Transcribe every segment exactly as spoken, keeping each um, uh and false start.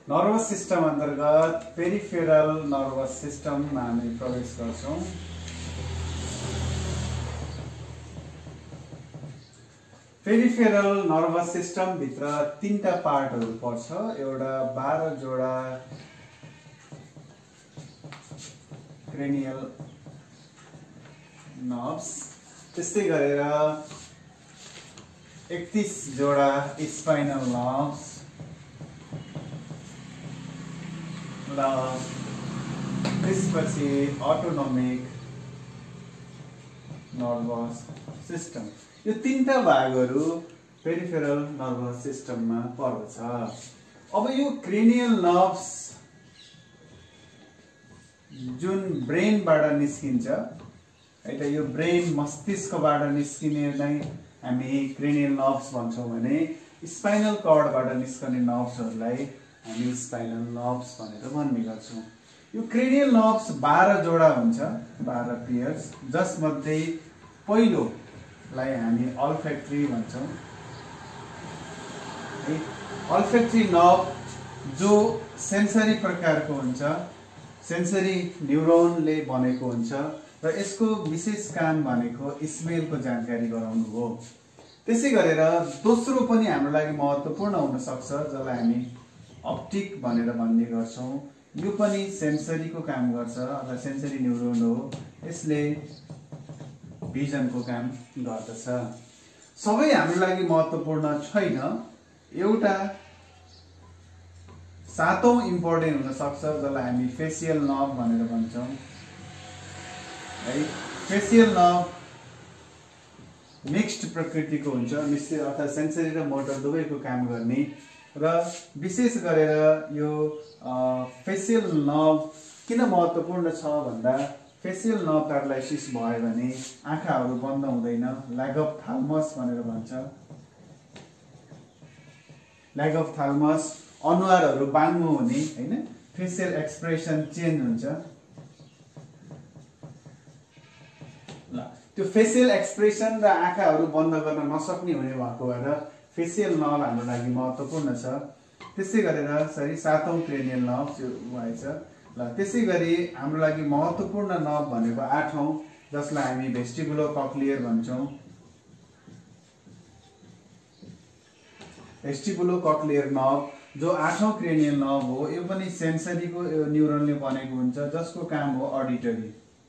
Nervous system अन्तर्गत peripheral nervous सिस्टममा हामी प्रवेश गर्छौं। पेरिफेरल नर्भस सिस्टम भित्र तीनटा पार्टहरु पर्छ। एउटा बाह्र जोडा क्रेनियल नर्भ्स, त्यस्तै गरेर एकतीस जोडा स्पाइनल नर्भ्स र त्यसपछि अटोनोमिक नर्भस सिस्टम। यो तीनटा भागहरु पेरिफेरल नर्भस सिस्टममा पर्दछ। अब यो क्रेनियल नर्भ्स जुन ब्रेनबाट निस्किन्छ है त, यो ब्रेन मस्तिष्कबाट निस्किने नै हामी क्रेनियल नर्भ्स भन्छौं भने स्पाइनल कर्डबाट निस्कने नर्भ्सहरुलाई हामी स्पाइनल नर्भ्स भनेर भन्ने गर्छौं। यो क्रेनियल नर्भ्स बाह्र जोडा हुन्छ, बाह्र पेयर्स, जसमध्ये पहिलो लाई हामी अल्फेक्ट्री भन्छौं। अल्फेक्ट्री नर्भ जो सेन्सरी प्रकारको हुन्छ, सेन्सरी न्यूरोनले बनेको हुन्छ र यसको विशेष काम भनेको स्मेलको जानकारी गराउनु हो। त्यसै गरेर दोस्रो पनि हाम्रो लागि महत्त्वपूर्ण हुन सक्छ, जसलाई हामी अप्टिक भनेर भन्ने गर्छौं। यो पनि सेन्सरीको काम गर्छ अथवा सेन्सरी न्यूरोन हो। यसले भिजनको काम गर्दछ। सबै हाम्रो लागि महत्त्वपूर्ण छैन। एउटा सातौं इम्पोर्टेन्ट हुन सक्छ, जसलाई हामी फेसियल नर्भ भनेर भन्छौं है। फेसियल नर्भ मिक्स्ड प्रकृतिको हुन्छ, निश्चित अर्थात् सेन्सरी र मोटर दुवैको काम गर्ने र विशेष गरेर यो फेसियल नर्भ किन महत्त्वपूर्ण छ भन्दा फेसियल नर्भ प्यारालाइसिस भयो भने आँखाहरु बन्द हुँदैन, ल्याग अफ थालमस भनेर भन्छ। ल्याग अफ थालमस अनुहारहरु बाङ्गो हुने हैन, फेसियल एक्सप्रेसन चेन्ज हुन्छ। ल त्यो फेसियल एक्सप्रेसन र आँखाहरु बन्द गर्न नसक्ने हुने भएको भएर फेसियल नर्भ हाम्रो लागि महत्त्वपूर्ण छ। त्यसै गरेर सरी सातौं क्रेनियल नर्भ यो भएछ। ल त्यसै गरी हाम्रो लागि महत्त्वपूर्ण नर्भ भनेको आठौं, जसलाई हामी भेस्टिबुलो कक्लियर भन्छौं। भेस्टिबुलो कक्लियर नर्भ जो आठौं क्रेनियल नर्भ हो, यो पनि सेन्सरीको न्यूरोनले बनेको हुन्छ, जसको काम हो अडिटरी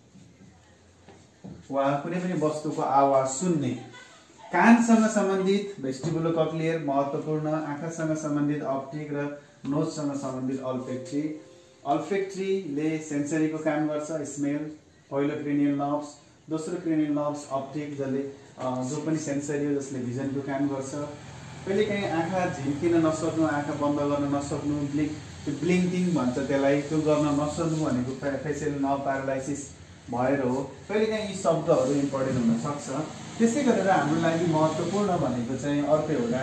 वा कुनै पनि वस्तुको आवाज सुन्ने। कानसँग सम्बन्धित भेस्टिबुलो कक्लियर महत्त्वपूर्ण, आँखासँग सम्बन्धित अप्टिक र नोजसँग सम्बन्धित अल्फेक्ट्री। अल्फेक्ट्रीले सेन्सरीको काम गर्छ, स्मेल, पहिलो क्रेनियल नर्भ्स। दोस्रो क्रेनियल नर्भ्स अप्टिक, जसले जो पनि सेन्सरी हो, जसले भिजनको काम गर्छ। कहिलेकाहीँ आँखा झिम्किन नसक्नु, आँखा बन्द गर्न नसक्नु, ब्लिङ्क त्यो ब्लिङ्किङ भन्छ त्यसलाई, त्यो गर्न नसक्नु भनेको फेसियल नर्भ प्यारालाइसिस भएर हो। कहिलेकाहीँ यी शब्दहरू इम्पोर्टेन्ट हुन सक्छ। त्यसै गरेर हाम्रो लागि महत्त्वपूर्ण भनेको चाहिँ अर्को एउटा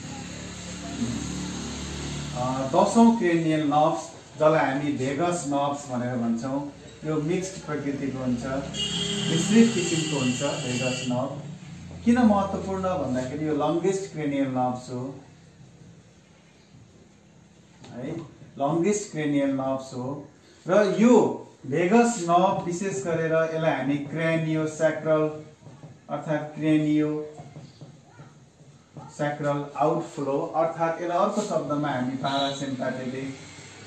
दशौं क्रेनियल नर्भ्स, जसलाई हामी भेगस नर्भ्स भनेर भन्छौं। यो मिक्स्ड प्रकृतिको हुन्छ, मिश्रित किसिमको हुन्छ भेगस नर्भ। किन महत्त्वपूर्ण भन्दाखेरि यो लंगेस्ट क्रेनियल नर्भ्स हो है, लंगेस्ट क्रेनियल नर्भ्स हो र यो भेगस नर्भ विशेष गरेर यसलाई हामी क्रेनियो सैक्रल अर्थात् क्रेनियो सैक्रल आउटफ्लो अर्थात् यसलाई अर्को शब्दमा हामी parasympathetic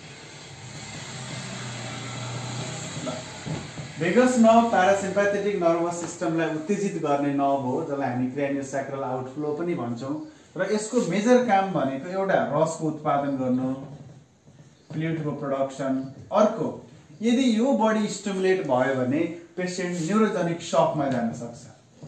vagus nerve parasympathetic nervous सिस्टमलाई उत्तेजित गर्ने नर्भ हो, जसलाई हामी क्रेनियो सैक्रल आउटफ्लो पनि भन्छौं। र यसको मेजर काम भनेको एउटा रसको उत्पादन गर्नु, फ्लुइडको प्रोडक्सन। अर्को, यदि यो बडी स्टिमुलेट भयो भने पेशेन्ट न्यूरोजेनिक शकमा जान सक्छ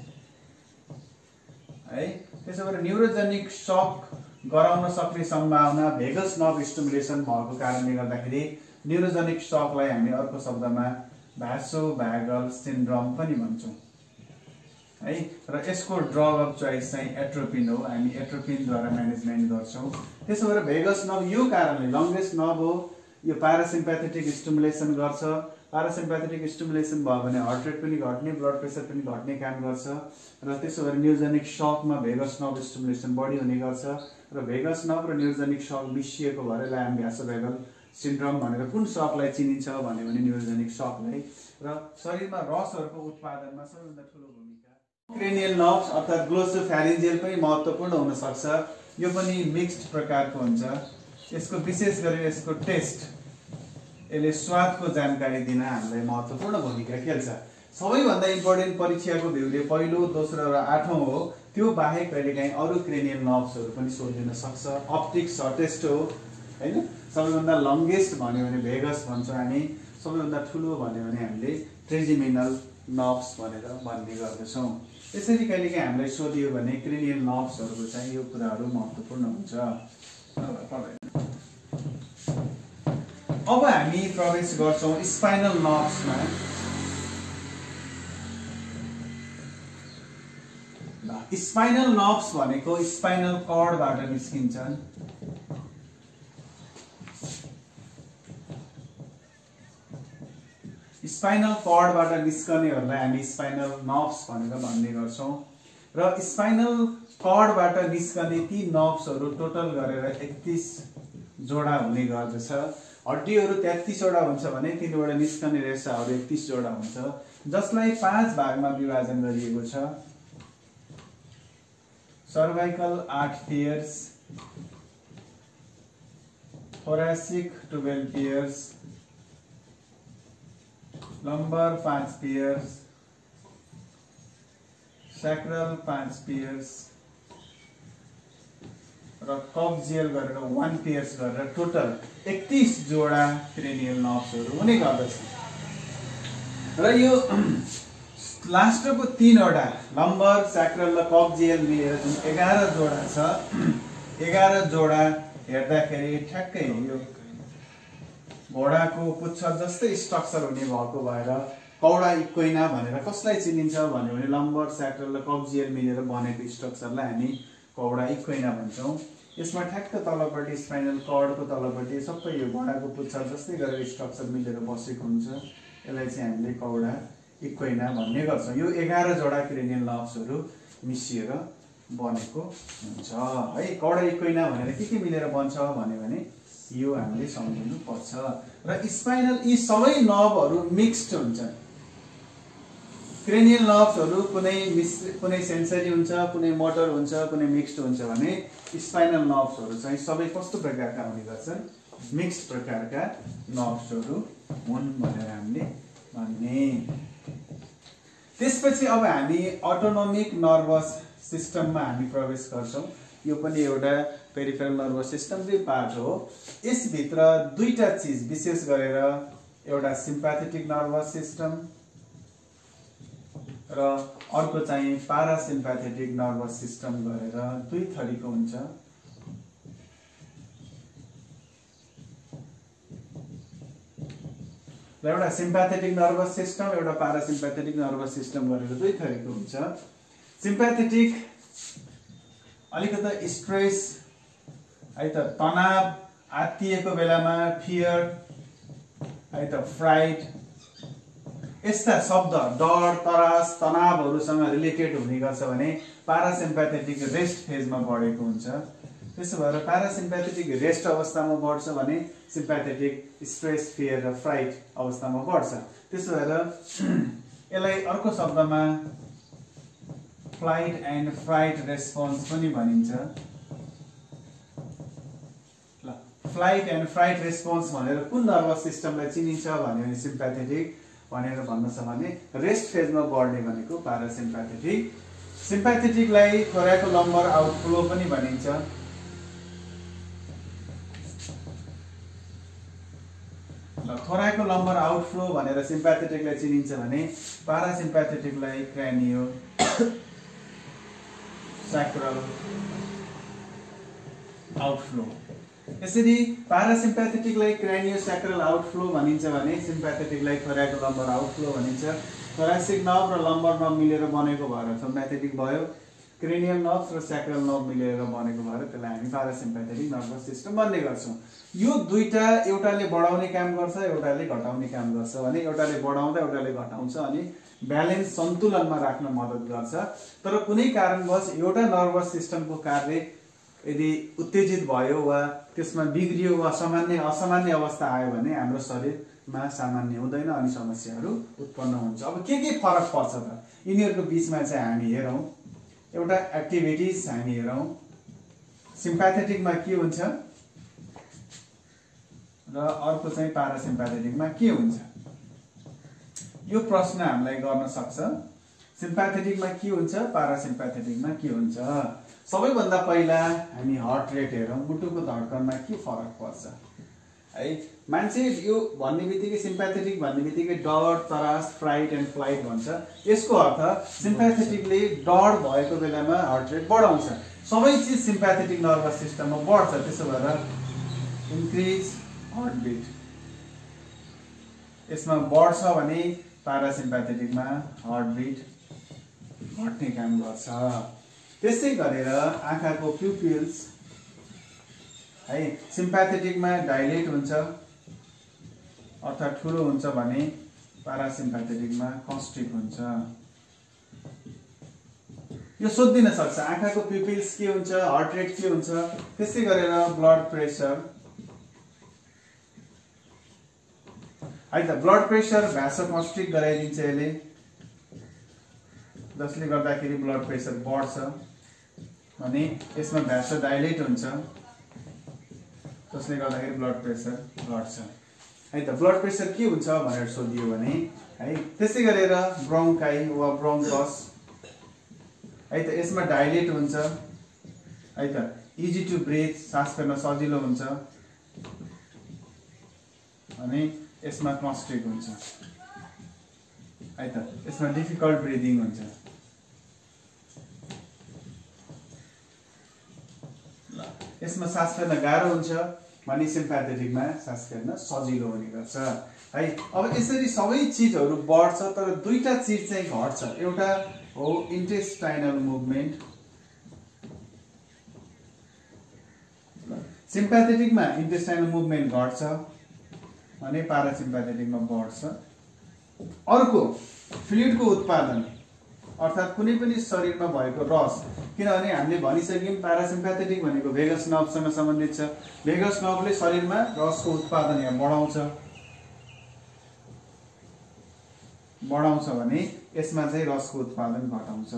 है। त्यसो भएर न्यूरोजेनिक शक गराउन सक्ने सम्भावना भेगस नर्भ स्टिमुलेसन भएको कारणले गर्दाखेरि न्यूरोजेनिक शकलाई हामी अर्को शब्दमा भासोभागल सिन्ड्रोम पनि भन्छौं है। र यसको ड्रग अफ चोइस चाहिँ एट्रोपिन हो, हामी एट्रोपिन द्वारा म्यानेजमेन्ट गर्छौं। त्यसो भएर भेगस नर्भ यो कारणले लंगेस्ट नर्भ हो, यो प्यारासिम्पैथेटिक स्टिमुलेसन गर्छ प्यारासिम्प्याथेटिक स्टिमुलेसन भयो भने हार्ट रेट पनि घट्ने, ब्लड प्रेसर पनि घट्ने काम गर्छ र त्यसो गरी न्यूरोजेनिक शकमा भेगस नर्भ स्टिमुलेसन बढी हुने गर्छ र भेगस नर्भ र न्यूरोजेनिक शक मिसिएको भएर यसलाई हामी भ्यासोभेगल सिन्ड्रोम भनेर कुन शकलाई चिनिन्छ भन्यो भने न्यूरोजेनिक शकलाई। र शरीरमा रसहरूको उत्पादनमा सबैभन्दा ठुलो भूमिका क्रेनियल नर्भ अर्थात् ग्लोसोफ्यारिन्जियल पनि महत्त्वपूर्ण हुन सक्छ। यो पनि मिक्स्ड प्रकारको हुन्छ। यसको विशेष गरी यसको टेस्ट यसले स्वादको जानकारी दिन हामीलाई महत्त्वपूर्ण भूमिका खेल्छ। सबैभन्दा इम्पोर्टेन्ट परीक्षाको भ्यूले पहिलो, दोस्रो र आठौँ हो। त्यो बाहेक कहिलेकाहीँ अरू क्रेनियल नर्भ्सहरू पनि सोधिन सक्छ। अप्टिक सर्टेस्ट हो हैन, सबैभन्दा लङ्गेस्ट भन्यो भने भेगस भन्छौँ हामी, सबैभन्दा ठुलो भन्यो भने हामीले ट्रेजिमिनल नर्भ्स भनेर भन्ने गर्दछौँ। यसरी कहिलेकाहीँ हामीलाई सोधियो भने क्रेनियल नर्भ्सहरूको चाहिँ यो कुराहरू महत्त्वपूर्ण हुन्छ। अब हामी प्रवेश गर्छौँ स्पाइनल नर्भ्समा। स्पाइनल नर्भ्स भनेको स्पाइनल कर्डबाट निस्किन्छन्। स्पाइनल कर्डबाट निस्कनेहरूलाई हामी स्पाइनल नर्भ्स भनेर भन्ने गर्छौँ र स्पाइनल कर्डबाट निस्कने ती नर्भ्सहरू टोटल गरेर एकतीस जोडा हुने गर्दछ। हड्डीहरू तेत्तीस वटा हुन्छ भने तिनबाट निस्कने रेसाहरू एकतीस जोडा हुन्छ, जसलाई पाँच भागमा विभाजन गरिएको छ। सर्वाइकल आठ pairs, thoracic twelve pairs, lumbar पाँच पेयर्स, सैक्रल पाँच पेयर्स र कब्जियल गरेर वन पेयर्स गरेर टोटल एकतीस जोडा क्रेनियल नर्भ्सहरू हुने गर्दछ। र यो लास्टको तीनवटा लम्बर, सैक्रल र कब्जियल मिलेर जुन एघार जोडा छ, एघार जोडा हेर्दाखेरि ठ्याक्कै यो घोडाको पुच्छर जस्तै स्ट्रक्चर हुने भएको भएर कौडा इक्वेना भनेर कसलाई चिनिन्छ भन्यो भने लम्बर, सैक्रल र कब्जियल मिलेर बनेको स्ट्रक्चरलाई हामी कौडा इक्वेना भन्छौँ। यसमा ठ्याक्क तलपट्टि स्पाइनल कर्डको तलपट्टि सबै यो घोडाको पुच्छर जस्तै गरेर स्ट्रक्चर मिलेर बसेको हुन्छ। यसलाई चाहिँ हामीले कौडा इक्वेना भन्ने गर्छौँ। यो एघार जोडा क्रेनियल नर्भ्सहरू मिसिएर बनेको हुन्छ है। कौडा इक्वेना भनेर के के मिलेर बन्छ भन्यो भने यो हामीले सम्झिनु पर्छ। र स्पाइनल यी सबै नर्भहरू मिक्स्ड हुन्छन्। क्रेनियल नर्भ्सहरू कुनै कुनै सेन्सरी हुन्छ, कुनै मोटर हुन्छ, कुनै मिक्स्ड हुन्छ भने स्पाइनल नर्भ्सहरू चाहिँ सबै कस्तो प्रकारका हुने गर्छन्? मिक्स्ड प्रकारका नर्भ्सहरू हुन् भनेर हामीले भन्ने। त्यसपछि अब हामी अटोनोमिक नर्भस सिस्टममा हामी प्रवेश गर्छौँ। यो पनि एउटा पेरिफेरल नर्भस सिस्टमकै पार्ट हो। यसभित्र दुईटा चिज विशेष गरेर एउटा सिम्प्याथेटिक नर्भस सिस्टम र अर्को चाहिँ प्यारासिम्प्याथेटिक नर्भस सिस्टम गरेर दुई थरीको हुन्छ। र एउटा सिम्प्याथेटिक नर्भस सिस्टम, एउटा प्यारासिम्प्याथेटिक नर्भस सिस्टम गरेर दुई थरीको हुन्छ। सिम्प्याथेटिक अलिकति स्ट्रेस है त, तनाव, आत्तिएको बेलामा फियर है त, फ्राइट, यस्ता शब्द डर, तरास, तनावहरूसँग रिलेटेड हुने गर्छ भने प्यारासिम्प्याथेटिक रेस्ट फेजमा बढेको हुन्छ। त्यसो भएर प्यारासिम्प्याथेटिक रेस्ट अवस्थामा बढ्छ भने सिम्प्याथेटिक स्ट्रेस, फियर र फ्राइट अवस्थामा बढ्छ। त्यसो भएर यसलाई अर्को शब्दमा फ्लाइट एन्ड फ्राइट रेस्पोन्स पनि भनिन्छ। ल, फ्लाइट एन्ड फ्राइट रेस्पोन्स भनेर कुन नर्भस सिस्टमलाई चिनिन्छ भन्यो भने सिम्प्याथेटिक भनेर भन्न छ भने रेस्ट फेजमा बढ्ने भनेको प्यारासिम्प्याथेटिक। सिम्प्याथेटिकलाई थोराको लम्बर आउटफ्लो पनि भनिन्छ। ल, थोराको लम्बर आउटफ्लो भनेर सिम्प्याथेटिकलाई चिनिन्छ भने प्यारासिम्प्याथेटिकलाई क्रानियो सैक्रल आउटफ्लो। यसरी प्यारासिम्प्याथेटिकलाई क्रानियोसैक्रल आउटफ्लो भनिन्छ भने सिम्प्याथेटिकलाई थोराको लम्बर आउटफ्लो भनिन्छ। थोरासिक नर्भ र लम्बर नर्भ मिलेर बनेको भएर सिम्प्याथेटिक भयो क्रेनियल नर्भ र स्याक्रल नर्भ मिलेर बनेको भएर त्यसलाई हामी प्यारासिम्प्याथेटिक नर्भस सिस्टम भन्ने गर्छौं। यो दुईटा एउटाले बढाउने काम गर्छ, एउटाले घटाउने काम गर्छ भने एउटाले बढाउँदा एउटाले घटाउँछ अनि ब्यालेन्स सन्तुलनमा राख्न मद्दत गर्छ। तर कुनै कारणवश एउटा नर्भस सिस्टमको कार्य यदि उत्तेजित भयो वा त्यसमा बिग्रियो वा सामान्य असामान्य अवस्था आयो भने हाम्रो शरीरमा सामान्य हुँदैन अनि समस्याहरू उत्पन्न हुन्छ। अब के के फरक पर्छ त यिनीहरूको बीचमा चाहिँ हामी हेरौं। एउटा एक्टिभिटिज हामी हेरौं, सिम्प्याथेटिकमा के हुन्छ र अर्को चाहिँ प्यारासिम्प्याथेटिकमा के हुन्छ। यो प्रश्न हामीलाई गर्न सक्छ, सिम्प्याथेटिकमा के हुन्छ, प्यारासिम्प्याथेटिकमा के हुन्छ। सबैभन्दा पहिला हामी हार्ट रेट हेरौं, मुटुको धड्कनमा के फरक पर्छ है। मान्छे यो भन्ने बित्तिकै सिम्प्याथेटिक भन्ने बित्तिकै डर, त्रास, फ्राइट एन्ड फ्लाइट भन्छ। यसको अर्थ सिम्प्याथेटिकले डर भएको बेलामा हार्ट रेट बढाउँछ। सबै चीज सिम्प्याथेटिक नर्भस सिस्टममा बढ्छ। त्यसो भएर इन्क्रिज हार्ट बिट यसमा बढ्छ भने प्यारासिम्प्याथेटिकमा हार्ट बिट घट्ने काम गर्छ। त्यसै गरेर आँखाको प्युपिल्स है सिम्प्याथेटिकमा डाइलेट हुन्छ अर्थात् ठुलो हुन्छ भने प्यारासिम्प्याथेटिकमा कन्स्ट्रिक्ट हुन्छ। यो सोधिदिन सक्छ आँखाको प्युपिल्स के हुन्छ, हार्ट रेट के हुन्छ। त्यसै गरेर ब्लड प्रेसर है त ब्लड प्रेसर भ्यासोकन्स्ट्रिक्ट गराइदिन्छ यसले, जसले गर्दाखेरि ब्लड प्रेसर बढ्छ भने यसमा भ्यासो डाइलेट हुन्छ जसले गर्दाखेरि ब्लड प्रेसर घट्छ है त। ब्लड प्रेसर के हुन्छ भनेर सोधियो भने है त्यसै गरेर ब्रोन्काइ वा ब्रोन्कस है त यसमा डाइलेट हुन्छ है त, इजी टु ब्रिथ सास फेर्न सजिलो हुन्छ अनि यसमा कन्स्ट्रिक्ट हुन्छ है त, यसमा डिफिकल्ट ब्रिदिङ हुन्छ। यसमा सास फेर्न गाह्रो हुन्छ भने सिम्प्याथेटिकमा सास फेर्न सजिलो हुने गर्छ है। अब यसरी सबै चीजहरू बढ्छ तर दुईटा चीज चाहिँ घट्छ। एउटा हो इन्टेस्टाइनल मुभमेन्ट, सिम्प्याथेटिकमा इन्टेस्टाइनल मुभमेन्ट घट्छ भने प्यारासिम्प्याथेटिकमा बढ्छ। अर्को फ्लुइडको उत्पादन अर्थात् कुनै पनि शरीरमा भएको रस, किनभने हामीले भनिसक्यौं प्यारासिम्प्याथेटिक भनेको भेगस नर्भसँग सम्बन्धित छ। भेगस नर्भले शरीरमा रसको उत्पादन यहाँ बढाउँछ बढाउँछ भने यसमा चाहिँ रसको उत्पादन घटाउँछ।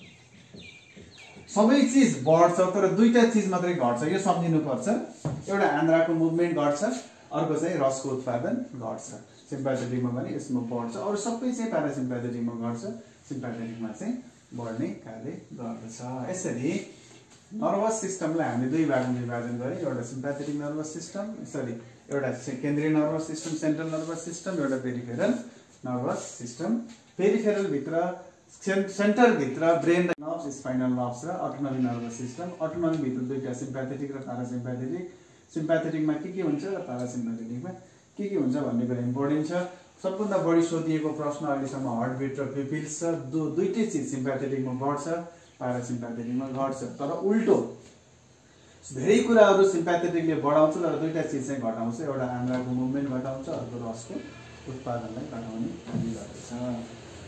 सबै चीज बढ्छ तर दुईटा चीज मात्रै घट्छ, यो सम्झिनु पर्छ। एउटा आन्द्राको मुभमेन्ट घट्छ, अर्को चाहिँ रसको उत्पादन घट्छ। सिम्प्याथेटिकमा भने यसमा बढ्छ, अरु सबै चाहिँ प्यारासिम्प्याथेटिकमा घट्छ, सिम्प्याथेटिकमा चाहिँ बढ्ने कार्य गर्दछ। यसरी नर्भस सिस्टमलाई हामीले दुई भागमा विभाजन गरे, एउटा सिम्प्याथेटिक नर्भस सिस्टम, सरी एउटा केन्द्रीय nervous system central nervous system, एउटा पेरिफेरल नर्भस सिस्टम। पेरिफेरल भित्र सेन्टर भित्र ब्रेन नर्भ्स, स्पाइनल नर्भ्स र अटोनोमिक नर्भस सिस्टम। अटोनोमिक भित्र दुईटा सिम्प्याथेटिक र प्यारासिम्प्याथेटिक। सिम्प्याथेटिकमा के के हुन्छ र प्यारासिम्प्याथेटिकमा के के हुन्छ भन्ने कुरा इम्पोर्टेन्ट छ। सबभन्दा बढी सोधिएको प्रश्न अहिलेसम्म हार्ट बिट र प्युपिल्स छ। दु दुईटै चीज सिम्प्याथेटिकमा बढ्छ, प्यारासिम्प्याथेटिकमा घट्छ। तर उल्टो धेरै कुराहरू सिम्प्याथेटिकले बढाउँछ तर दुईटा चीज चाहिँ घटाउँछ। एउटा आन्द्राको मुभमेन्ट घटाउँछ, अर्को रसको उत्पादनलाई घटाउने काम गर्दछ।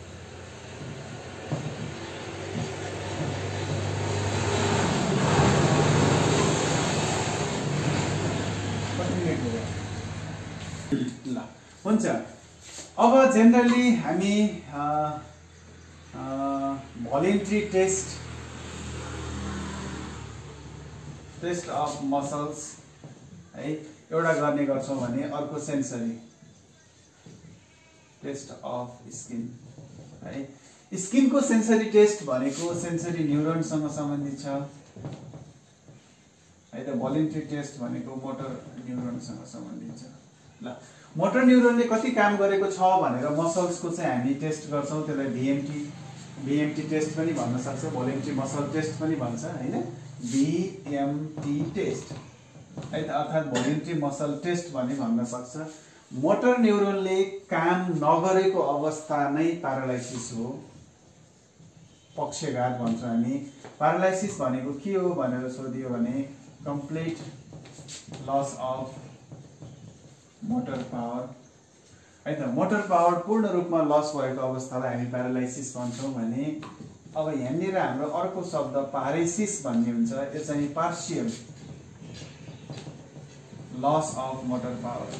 ल हुन्छ। अब जेनरली हामी voluntary test test of muscles है एउटा गर्ने गर्छौं भने अर्को सेन्सरी टेस्ट अफ स्किन है। स्किनको सेन्सरी टेस्ट भनेको सेन्सरी न्युरोनसँग सम्बन्धित छ है त। भोलिन्ट्री टेस्ट भनेको मोटर न्युरोनसँग सम्बन्धित छ। ल मोटर न्युरोनले कति काम गरेको छ भनेर मसल्सको चाहिँ हामी टेस्ट गर्छौं, त्यसलाई भीएमटी भीएमटी टेस्ट पनि भन्न सक्छ, भोलिन्ट्री मसल टेस्ट पनि भन्छ हैन, भीएमटी टेस्ट है त, अर्थात् भोलिन्ट्री मसल टेस्ट पनि भन्न सक्छ। मोटर न्युरोनले काम नगरेको अवस्था नै प्यारालाइसिस हो पक्षघात भन्छौँ हामी। प्यारालाइसिस भनेको के हो भनेर सोधियो भने complete loss of motor power है त। मोटर पावर पूर्ण रूपमा लस भएको अवस्थालाई हामी प्यारालाइसिस भन्छौँ भने अब यहाँनिर हाम्रो अर्को शब्द पारेसिस भन्ने हुन्छ। यो चाहिँ partial loss of motor power.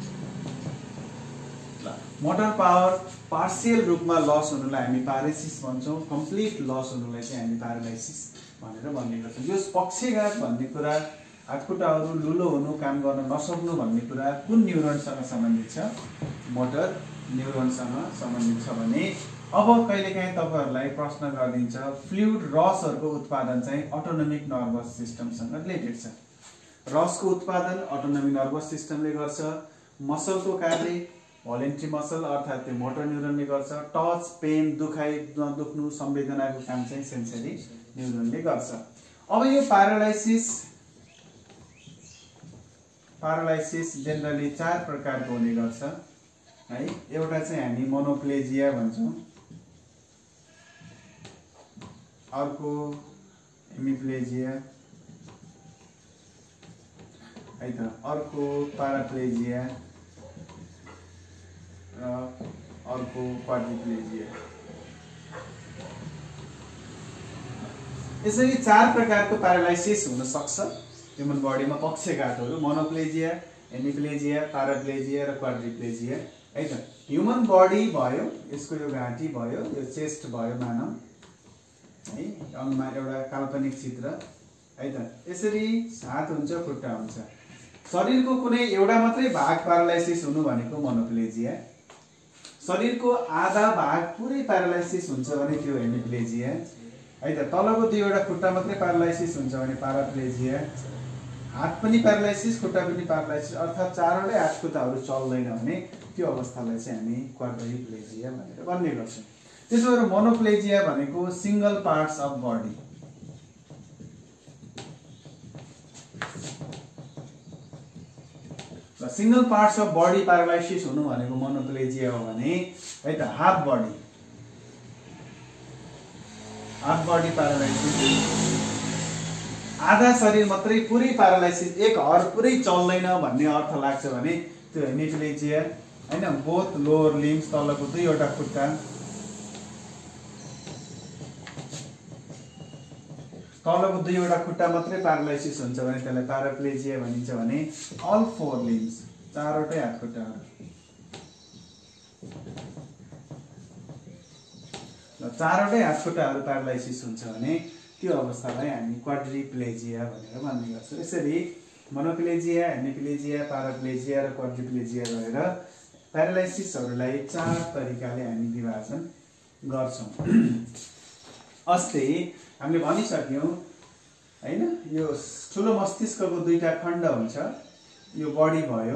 Motor power partial रूपमा लस हुनुलाई हामी पारेसिस भन्छौँ। कम्प्लिट लस हुनुलाई चाहिँ हामी प्यारालाइसिस भनेर भन्ने गर्छौँ। यो पक्षघात भन्ने कुरा हातखुट्टाहरू लुलो हुनु काम गर्न नसक्नु भन्ने कुरा कुन न्युरोनसँग सम्बन्धित छ? मोटर न्युरोनसँग सम्बन्धित छ भने अब कहिलेकाहीँ तपाईहरुलाई प्रश्न गरिदिन्छ फ्लुइड रसहरूको उत्पादन चाहिँ अटोनोमिक नर्भस सिस्टमसँग रिलेटेड छ। रसको उत्पादन अटोनोमिक नर्भस सिस्टमले गर्छ। मसलको कार्य भोलेन्ट्री मसल अर्थात् त्यो मोटर न्युरोनले गर्छ। टच पेन दुखाइ दुख्नु संवेदनाको काम चाहिँ सेन्सरी न्युरोनले गर्छ। अब यो प्यारालाइसिस प्यारालाइसिस जेनरली चार प्रकारको हुने गर्छ है। एउटा चाहिँ हामी मोनोप्लेजिया भन्छौँ, अर्को हेमिप्लेजिया है त, अर्को प्याराप्लेजिया र अर्को क्वाड्रिप्लेजिया। यसरी चार प्रकारको प्यारालाइसिस हुन सक्छ ह्युमन बडीमा। पक्षघातहरू मोनोप्लेजिया, हेमिप्लेजिया, प्याराप्लेजिया र क्वाड्रिप्लेजिया है त। ह्युमन बडी भयो, यसको यो घाँटी भयो, यो चेस्ट भयो मानव है, अनुमान एउटा काल्पनिक चित्र है त। यसरी हात हुन्छ, खुट्टा हुन्छ। शरीरको कुनै एउटा मात्रै भाग प्यारालाइसिस हुनु भनेको मोनोप्लेजिया। शरीरको आधा भाग पुरै प्यारालाइसिस हुन्छ भने त्यो हेमिप्लेजिया है त। तलको दुईवटा खुट्टा मात्रै प्यारालाइसिस हुन्छ भने प्याराप्लेजिया। हात पनि प्यारालाइसिस, खुट्टा पनि प्यारालाइसिस अर्थात् चारवटै हात खुट्टाहरू चल्दैन भने त्यो अवस्थालाई चाहिँ हामी क्वाड्रिप्लेजिया भनेर भन्ने गर्छौँ। त्यसो भएर मोनोप्लेजिया भनेको single parts of body. Single parts of body paralysis हुनु भनेको मोनोप्लेजिया हो भने है त half body half body paralysis. आधा शरीर मात्रै पुरै प्यारालाइसिस, एक हर पुरै चल्दैन भन्ने अर्थ लाग्छ भने त्यो हेमिप्लेजिया हैन। बोथ लोअर लिम्स, तलको दुईवटा खुट्टा, तलको दुईवटा खुट्टा मात्रै प्यारालाइसिस हुन्छ भने त्यसलाई प्याराप्लेजिया भनिन्छ भने अल फोर लिम्स, चारवटै हात खुट्टाहरू र चारवटै हात खुट्टाहरू प्यारालाइसिस हुन्छ भने त्यो अवस्थालाई हामी क्वाड्रिप्लेजिया भनेर भन्ने गर्छौँ। यसरी मोनोप्लेजिया, हेमिप्लेजिया, प्याराप्लेजिया र क्वाड्रिप्लेजिया रहेर प्यारालाइसिसहरूलाई चार तरिकाले हामी विभाजन गर्छौँ। अस्ति हामीले भनिसक्यौँ हैन, यो ठुलो मस्तिष्कको दुईटा खण्ड हुन्छ। यो बडी भयो,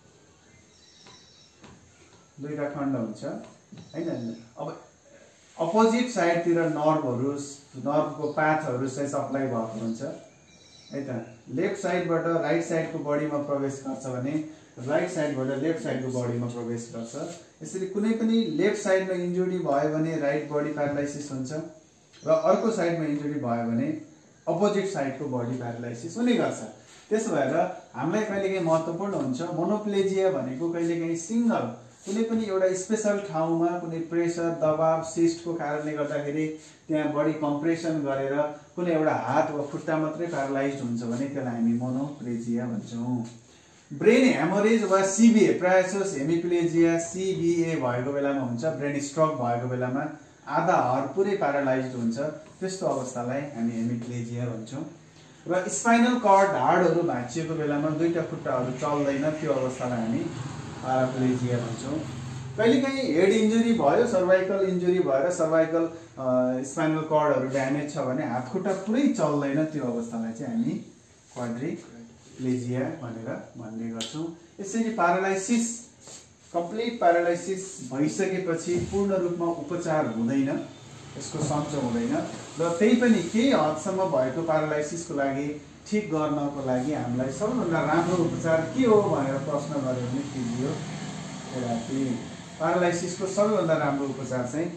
दुईटा खण्ड हुन्छ हैन। अब अपोजिट साइडतिर नर्भहरू, नर्भको पाथहरू चाहिँ सप्लाई भएको हुन्छ है त। लेफ्ट साइडबाट राइट साइडको बडीमा प्रवेश गर्छ भने राइट साइडबाट लेफ्ट साइडको बडीमा प्रवेश गर्छ। यसरी कुनै पनि लेफ्ट साइडमा इन्जुरी भयो भने राइट बडी प्यारालाइसिस हुन्छ र अर्को साइडमा इन्जुरी भयो भने अपोजिट साइडको बडी प्यारालाइसिस हुने गर्छ। त्यसो भएर हामीलाई कहिलेकाहीँ महत्त्वपूर्ण हुन्छ मोनोप्लेजिया भनेको कहिलेकाहीँ सिंगल कुनै पनि एउटा स्पेशल ठाउँमा कुनै प्रेसर, दबाव, सिस्टको कारणले गर्दाखेरि त्यहाँ बडी कम्प्रेसन गरेर कुनै एउटा हात वा खुट्टा मात्रै प्यारालाइज्ड हुन्छ भने त्यसलाई हामी मोनोप्लेजिया भन्छौँ। ब्रेन ह्यामरेज वा सिबिए, प्रायः जसो हेमिप्लेजिया सिबिए भएको बेलामा हुन्छ। ब्रेन स्ट्रोक भएको बेलामा आधा हर पुरै प्यारालाइज्ड हुन्छ, त्यस्तो अवस्थालाई हामी हेमिप्लेजिया भन्छौँ। र स्पाइनल कर्ड, हाडहरू भाँचिएको बेलामा दुईटा खुट्टाहरू चल्दैन, त्यो अवस्थालाई हामी प्याराप्लेजिया भन्छौँ। कहिलेकाहीँ हेड इन्जुरी भयो, सर्भाइकल इन्जुरी भएर सर्भाइकल स्पाइनल कर्डहरू ड्यामेज छ भने हात खुट्टा पुरै चल्दैन, त्यो अवस्थालाई चाहिँ हामी क्वाड्रिप्लेजिया भनेर भन्ने गर्छौँ। यसरी प्यारालाइसिस, कम्प्लिट प्यारालाइसिस भइसकेपछि पूर्ण रूपमा उपचार हुँदैन, यसको सन्चो हुँदैन र त्यही पनि केही हदसम्म भएको प्यारालाइसिसको लागि ठिक गर्नको लागि हामीलाई सबैभन्दा राम्रो उपचार के हो भनेर प्रश्न गर्यो भने फिजियोथेरापी। प्यारालाइसिसको सबैभन्दा राम्रो उपचार चाहिँ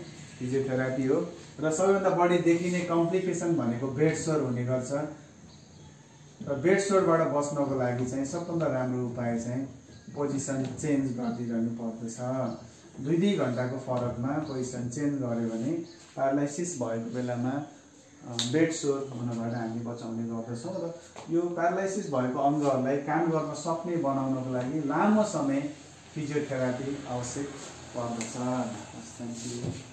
फिजियोथेरापी हो र सबैभन्दा बढी देखिने कम्प्लिकेसन भनेको बेड सोर हुने गर्छ र बेड सोरबाट बच्नको लागि चाहिँ सबभन्दा राम्रो उपाय चाहिँ पोजिसन चेन्ज गरिदिरहनु पर्दछ। दुई दुई घन्टाको फरकमा पोजिसन चेन्ज गर्यो भने प्यारालाइसिस भएको बेलामा बेड सोर हुनबाट हामी बचाउने गर्दछौँ र यो प्यारालाइसिस भएको अङ्गहरूलाई काम गर्न सक्ने बनाउनको लागि लामो समय फिजियोथेरापी आवश्यक पर्दछ।